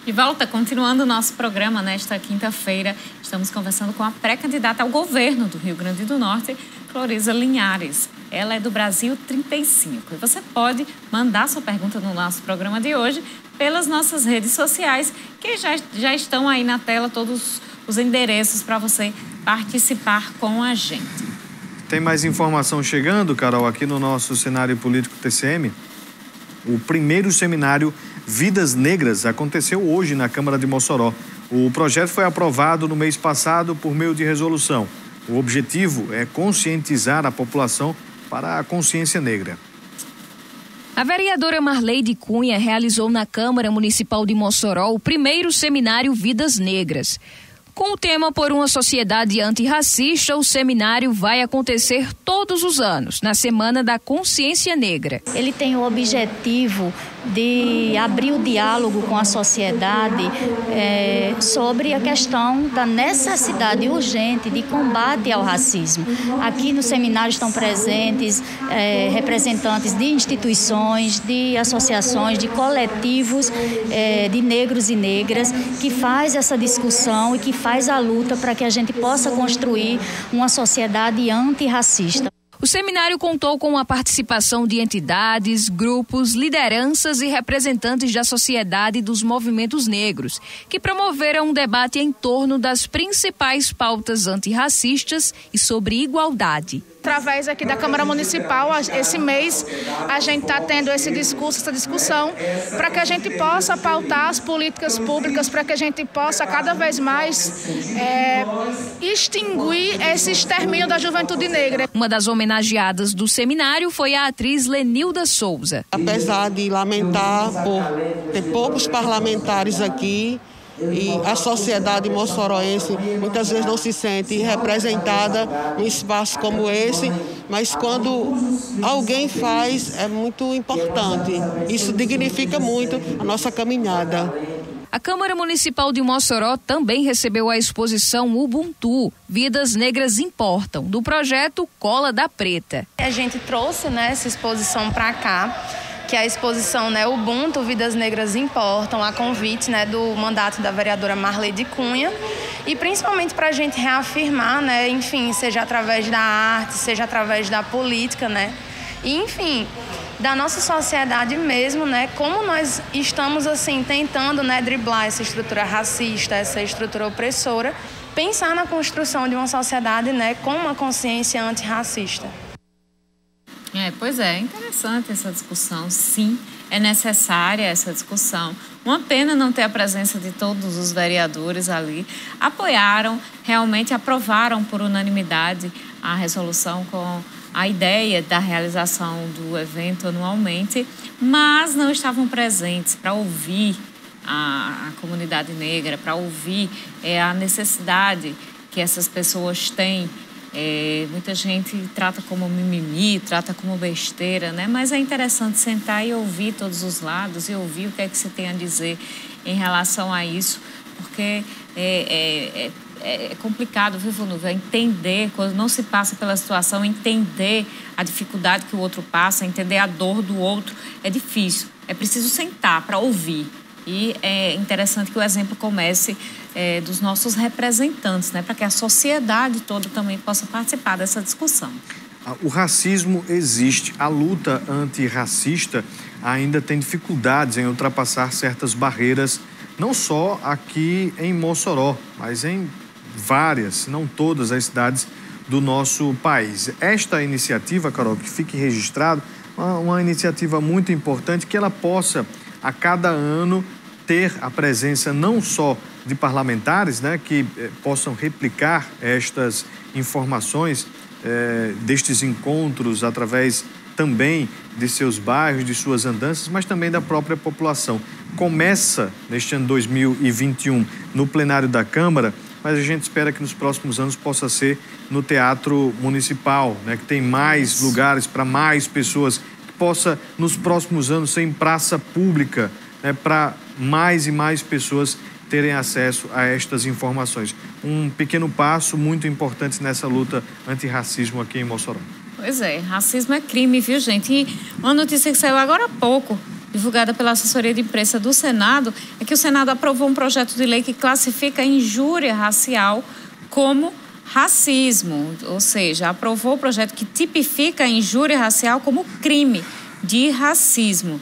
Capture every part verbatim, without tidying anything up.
De volta, continuando o nosso programa nesta quinta-feira, estamos conversando com a pré-candidata ao governo do Rio Grande do Norte, Cloriza Linhares. Ela é do Brasil trinta e cinco. E você pode mandar sua pergunta no nosso programa de hoje pelas nossas redes sociais, que já, já estão aí na tela todos os endereços para você participar com a gente. Tem mais informação chegando, Carol, aqui no nosso cenário político T C M. O primeiro seminário Vidas Negras aconteceu hoje na Câmara de Mossoró. O projeto foi aprovado no mês passado por meio de resolução. O objetivo é conscientizar a população para a consciência negra. A vereadora Marleide Cunha realizou na Câmara Municipal de Mossoró o primeiro seminário Vidas Negras. Com o tema Por uma Sociedade Antirracista, o seminário vai acontecer todos os anos, na Semana da Consciência Negra. Ele tem o objetivo de abrir o diálogo com a sociedade é, sobre a questão da necessidade urgente de combate ao racismo. Aqui no seminário estão presentes é, representantes de instituições, de associações, de coletivos é, de negros e negras que faz essa discussão e que faz a luta para que a gente possa construir uma sociedade antirracista. O seminário contou com a participação de entidades, grupos, lideranças e representantes da sociedade e dos movimentos negros, que promoveram um debate em torno das principais pautas antirracistas e sobre igualdade. Através aqui da Câmara Municipal, esse mês, a gente está tendo esse discurso, essa discussão, para que a gente possa pautar as políticas públicas, para que a gente possa cada vez mais é, extinguir esse extermínio da juventude negra. Uma das homenageadas do seminário foi a atriz Lenilda Souza. Apesar de lamentar por ter poucos parlamentares aqui, e a sociedade moçoroense muitas vezes não se sente representada em espaços como esse, mas quando alguém faz é muito importante. Isso dignifica muito a nossa caminhada. A Câmara Municipal de Mossoró também recebeu a exposição Ubuntu, Vidas Negras Importam, do projeto Cola da Preta. A gente trouxe, né, essa exposição para cá, que é a exposição, né, Ubuntu, Vidas Negras Importam, a convite, né, do mandato da vereadora Marleide Cunha, e principalmente para a gente reafirmar, né, enfim, seja através da arte, seja através da política, né, e enfim, da nossa sociedade mesmo, né, como nós estamos, assim, tentando, né, driblar essa estrutura racista, essa estrutura opressora, pensar na construção de uma sociedade, né, com uma consciência antirracista. É, pois é, é interessante essa discussão, sim, é necessária essa discussão. Uma pena não ter a presença de todos os vereadores ali. Apoiaram, realmente aprovaram por unanimidade a resolução com a ideia da realização do evento anualmente, mas não estavam presentes para ouvir a, a comunidade negra, para ouvir é, a necessidade que essas pessoas têm. É, muita gente trata como mimimi, trata como besteira, né? Mas é interessante sentar e ouvir todos os lados e ouvir o que é que se tem a dizer em relação a isso, porque é, é, é, é complicado, viu, Vonúvia, entender, quando não se passa pela situação, entender a dificuldade que o outro passa, entender a dor do outro, é difícil. É preciso sentar para ouvir. E é interessante que o exemplo comece é, dos nossos representantes, né, para que a sociedade toda também possa participar dessa discussão. O racismo existe, a luta antirracista ainda tem dificuldades em ultrapassar certas barreiras, não só aqui em Mossoró, mas em várias, se não todas as cidades do nosso país. Esta iniciativa, Carol, que fique registrado, uma, uma iniciativa muito importante, que ela possa a cada ano ter a presença não só de parlamentares, né, que eh, possam replicar estas informações eh, destes encontros através também de seus bairros, de suas andanças, mas também da própria população. Começa neste ano dois mil e vinte e um no plenário da Câmara, mas a gente espera que nos próximos anos possa ser no Teatro Municipal, né, que tem mais lugares para mais pessoas, que possa nos próximos anos ser em praça pública, né, para mais e mais pessoas terem acesso a estas informações. Um pequeno passo muito importante nessa luta antirracismo aqui em Mossoró. Pois é, racismo é crime, viu, gente? E uma notícia que saiu agora há pouco, divulgada pela assessoria de imprensa do Senado, é que o Senado aprovou um projeto de lei que classifica a injúria racial como racismo, ou seja, aprovou o projeto que tipifica a injúria racial como crime de racismo.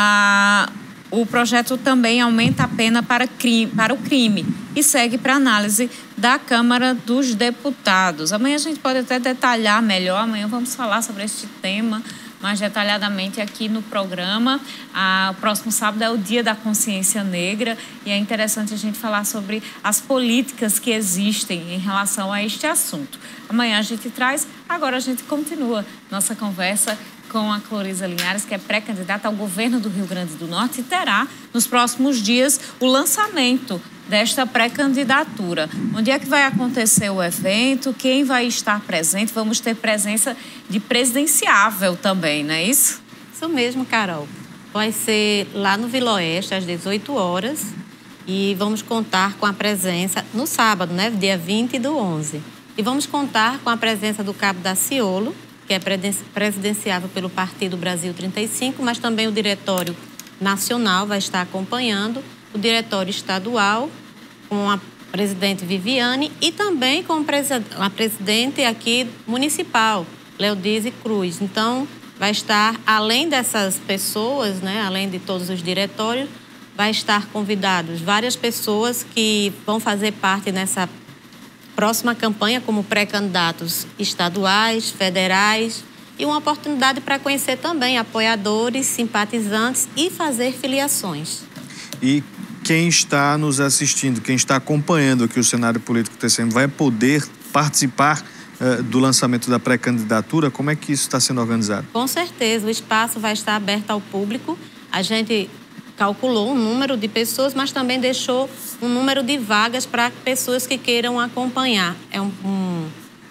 Ah, o projeto também aumenta a pena para, crime, para o crime e segue para análise da Câmara dos Deputados. Amanhã a gente pode até detalhar melhor, amanhã vamos falar sobre este tema mais detalhadamente aqui no programa. Ah, o próximo sábado é o Dia da Consciência Negra e é interessante a gente falar sobre as políticas que existem em relação a este assunto. Amanhã a gente traz, agora a gente continua nossa conversa com a Cloriza Linhares, que é pré-candidata ao governo do Rio Grande do Norte e terá, nos próximos dias, o lançamento desta pré-candidatura. Onde é que vai acontecer o evento? Quem vai estar presente? Vamos ter presença de presidenciável também, não é isso? Isso mesmo, Carol. Vai ser lá no Vila Oeste, às dezoito horas, e vamos contar com a presença, no sábado, né, dia vinte do onze. E vamos contar com a presença do Cabo Daciolo, que é presidenciável pelo Partido Brasil trinta e cinco, mas também o Diretório Nacional vai estar acompanhando, o Diretório Estadual, com a presidente Viviane e também com a presidente aqui municipal, Leodize Cruz. Então, vai estar, além dessas pessoas, né, além de todos os diretórios, vai estar convidados várias pessoas que vão fazer parte nessa próxima campanha como pré-candidatos estaduais, federais e uma oportunidade para conhecer também apoiadores, simpatizantes e fazer filiações. E quem está nos assistindo, quem está acompanhando aqui o cenário político T C M, vai poder participar uh, do lançamento da pré-candidatura? Como é que isso está sendo organizado? Com certeza, o espaço vai estar aberto ao público. A gente calculou um número de pessoas, mas também deixou um número de vagas para pessoas que queiram acompanhar. É um, um,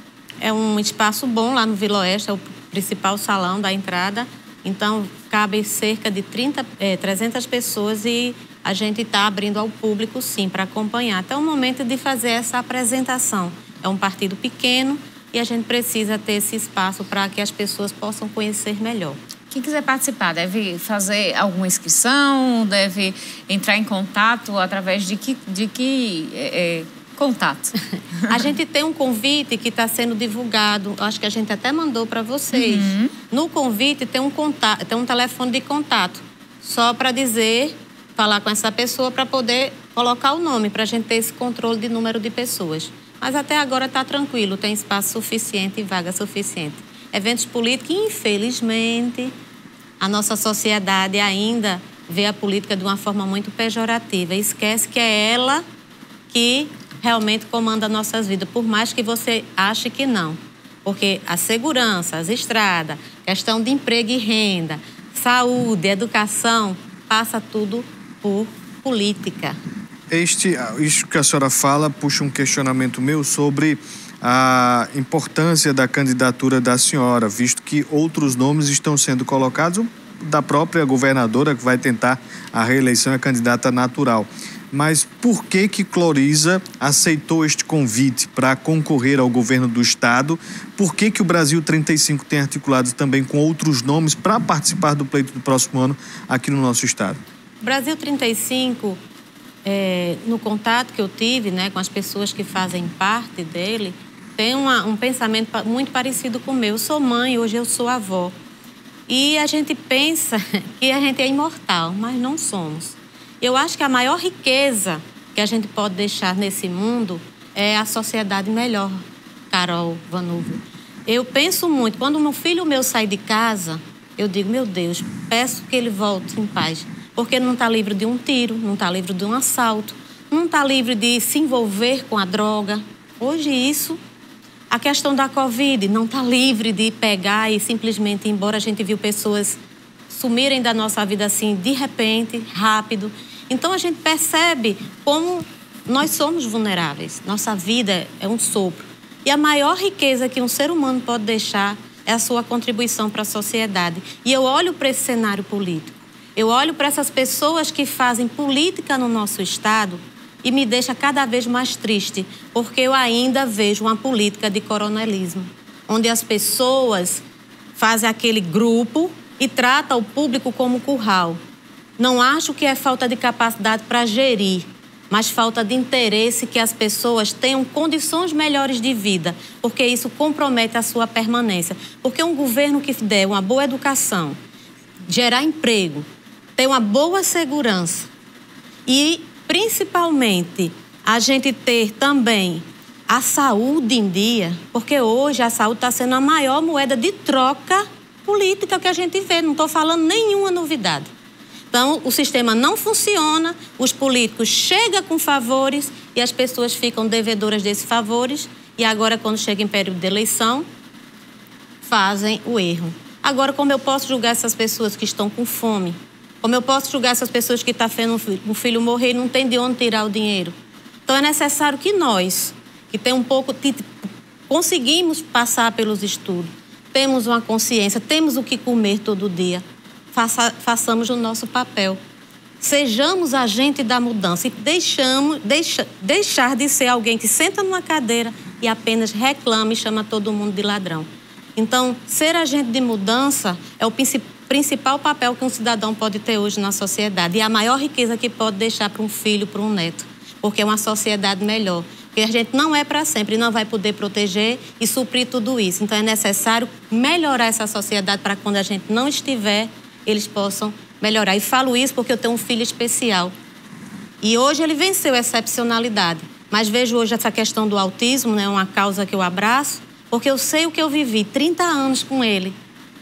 é um espaço bom lá no Vila Oeste, é o principal salão da entrada. Então, cabe cerca de trinta, é, trezentas pessoas e a gente está abrindo ao público, sim, para acompanhar. Até o momento de fazer essa apresentação. É um partido pequeno e a gente precisa ter esse espaço para que as pessoas possam conhecer melhor. Quem quiser participar deve fazer alguma inscrição, deve entrar em contato através de que, de que é, é, contato? A gente tem um convite que está sendo divulgado, acho que a gente até mandou para vocês. Uhum. No convite tem um, contato, tem um telefone de contato, só para dizer, falar com essa pessoa para poder colocar o nome, para a gente ter esse controle de número de pessoas. Mas até agora está tranquilo, tem espaço suficiente e vaga suficiente. Eventos políticos, infelizmente, a nossa sociedade ainda vê a política de uma forma muito pejorativa e esquece que é ela que realmente comanda nossas vidas, por mais que você ache que não. Porque a segurança, as estradas, questão de emprego e renda, saúde, educação, passa tudo por política. Este, isso que a senhora fala puxa um questionamento meu sobre a importância da candidatura da senhora, visto que outros nomes estão sendo colocados, da própria governadora que vai tentar a reeleição, é candidata natural. Mas por que que Cloriza aceitou este convite para concorrer ao governo do estado? Por que que o Brasil trinta e cinco tem articulado também com outros nomes para participar do pleito do próximo ano aqui no nosso estado? O Brasil trinta e cinco, é, no contato que eu tive, né, com as pessoas que fazem parte dele, tem uma, um pensamento muito parecido com o meu. Eu sou mãe, hoje eu sou avó. E a gente pensa que a gente é imortal, mas não somos. Eu acho que a maior riqueza que a gente pode deixar nesse mundo é a sociedade melhor, Carol Vanucci. Eu penso muito, quando meu filho meu sai de casa, eu digo, meu Deus, peço que ele volte em paz. Porque ele não está livre de um tiro, não está livre de um assalto, não está livre de se envolver com a droga. Hoje isso... A questão da Covid, não está livre de pegar e simplesmente ir embora. A gente viu pessoas sumirem da nossa vida assim, de repente, rápido. Então, a gente percebe como nós somos vulneráveis. Nossa vida é um sopro. E a maior riqueza que um ser humano pode deixar é a sua contribuição para a sociedade. E eu olho para esse cenário político. Eu olho para essas pessoas que fazem política no nosso estado e me deixa cada vez mais triste, porque eu ainda vejo uma política de coronelismo, onde as pessoas fazem aquele grupo e tratam o público como curral. não acho que é falta de capacidade para gerir, mas falta de interesse que as pessoas tenham condições melhores de vida, porque isso compromete a sua permanência. Porque um governo que der uma boa educação, gerar emprego, ter uma boa segurança e, principalmente, a gente ter também a saúde em dia, porque hoje a saúde está sendo a maior moeda de troca política que a gente vê, não estou falando nenhuma novidade. Então, o sistema não funciona, os políticos chegam com favores e as pessoas ficam devedoras desses favores e agora, quando chega em período de eleição, fazem o erro. Agora, como eu posso julgar essas pessoas que estão com fome? Como eu posso julgar essas pessoas que estão vendo um filho morrer e não tem de onde tirar o dinheiro? Então, é necessário que nós, que tem um pouco, conseguimos passar pelos estudos, temos uma consciência, temos o que comer todo dia, Faça, façamos o nosso papel. Sejamos agente da mudança e deixamos, deixa, deixar de ser alguém que senta numa cadeira e apenas reclama e chama todo mundo de ladrão. Então, ser agente de mudança é o principal papel que um cidadão pode ter hoje na sociedade e a maior riqueza que pode deixar para um filho, para um neto, porque é uma sociedade melhor. Porque a gente não é para sempre, não vai poder proteger e suprir tudo isso. Então, é necessário melhorar essa sociedade para quando a gente não estiver, eles possam melhorar. E falo isso porque eu tenho um filho especial. E hoje ele venceu a excepcionalidade. Mas vejo hoje essa questão do autismo, né, uma causa que eu abraço, porque eu sei o que eu vivi, trinta anos com ele.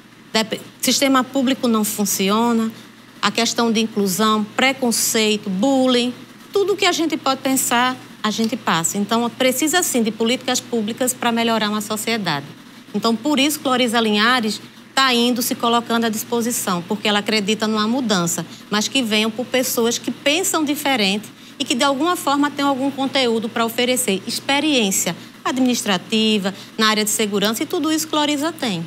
O sistema público não funciona, a questão de inclusão, preconceito, bullying, tudo que a gente pode pensar, a gente passa. Então, precisa sim de políticas públicas para melhorar uma sociedade. Então, por isso, Cloriza Linhares está indo, se colocando à disposição, porque ela acredita numa mudança, mas que venham por pessoas que pensam diferente e que, de alguma forma, tenham algum conteúdo para oferecer. Experiência administrativa, na área de segurança, e tudo isso Cloriza tem.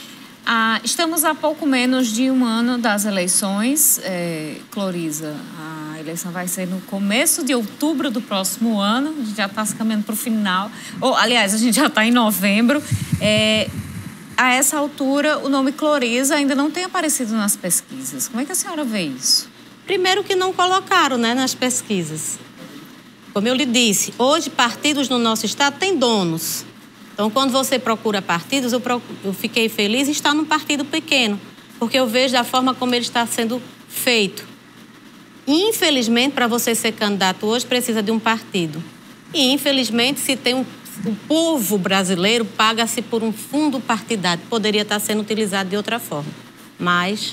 Ah, estamos a pouco menos de um ano das eleições, é, Cloriza. A eleição vai ser no começo de outubro do próximo ano, a gente já está se caminhando para o final. Ou, aliás, a gente já está em novembro. É, A essa altura, o nome Cloriza ainda não tem aparecido nas pesquisas. Como é que a senhora vê isso? Primeiro que não colocaram, né, nas pesquisas. Como eu lhe disse, hoje partidos no nosso estado têm donos. Então, quando você procura partidos, eu, procuro, eu fiquei feliz em estar num partido pequeno, porque eu vejo da forma como ele está sendo feito. Infelizmente, para você ser candidato hoje, precisa de um partido. E, infelizmente, se tem um O povo brasileiro paga-se por um fundo partidário. Poderia estar sendo utilizado de outra forma. Mas,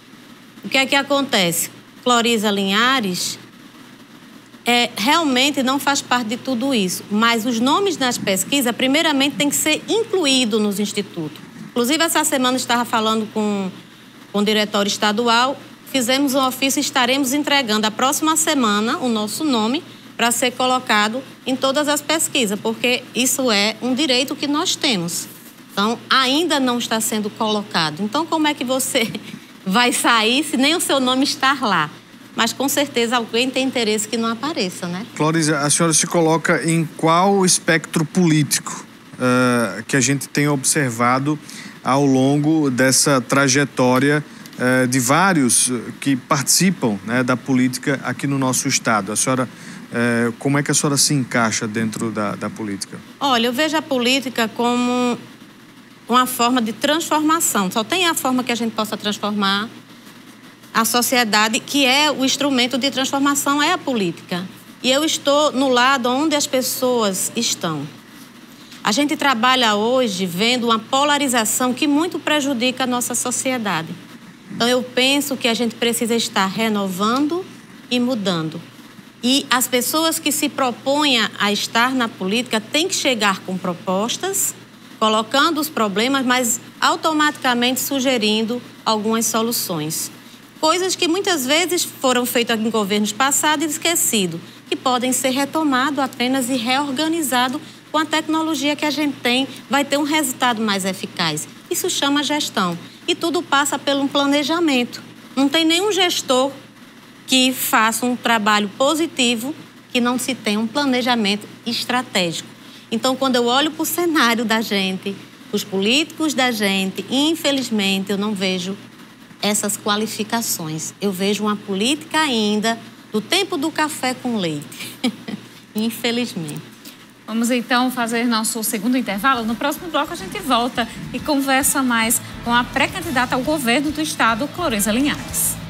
o que é que acontece? Cloriza Linhares é, realmente não faz parte de tudo isso. Mas os nomes nas pesquisas, primeiramente, tem que ser incluído nos institutos. Inclusive, essa semana eu estava falando com, com o diretório estadual. Fizemos um ofício e estaremos entregando a próxima semana o nosso nome para ser colocado em todas as pesquisas, porque isso é um direito que nós temos. Então, ainda não está sendo colocado. Então, como é que você vai sair se nem o seu nome está lá? Mas, com certeza, alguém tem interesse que não apareça, né? Cloriza, a senhora se coloca em qual espectro político uh, que a gente tem observado ao longo dessa trajetória uh, de vários que participam, né, da política aqui no nosso estado? A senhora... É, como é que a senhora se encaixa dentro da, da política? Olha, eu vejo a política como uma forma de transformação. Só tem a forma que a gente possa transformar a sociedade, que é o instrumento de transformação, é a política. E eu estou no lado onde as pessoas estão. A gente trabalha hoje vendo uma polarização que muito prejudica a nossa sociedade. Então, eu penso que a gente precisa estar renovando e mudando. E as pessoas que se propõem a estar na política têm que chegar com propostas, colocando os problemas, mas automaticamente sugerindo algumas soluções. Coisas que muitas vezes foram feitas em governos passados e esquecidas, que podem ser retomados apenas e reorganizados com a tecnologia que a gente tem, vai ter um resultado mais eficaz. Isso chama gestão. E tudo passa por um planejamento. Não tem nenhum gestor que faça um trabalho positivo, que não se tenha um planejamento estratégico. Então, quando eu olho para o cenário da gente, os políticos da gente, infelizmente, eu não vejo essas qualificações. Eu vejo uma política ainda do tempo do café com leite, infelizmente. Vamos então fazer nosso segundo intervalo. No próximo bloco a gente volta e conversa mais com a pré-candidata ao governo do estado, Cloreza Linhares.